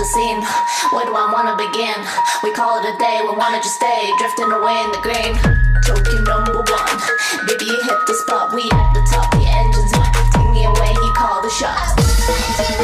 the scene. Where do I wanna begin? We call it a day, we wanna just stay drifting away in the green. Tokyo #1, baby you hit the spot, we at the top. The engines hot, take me away, he called the shots.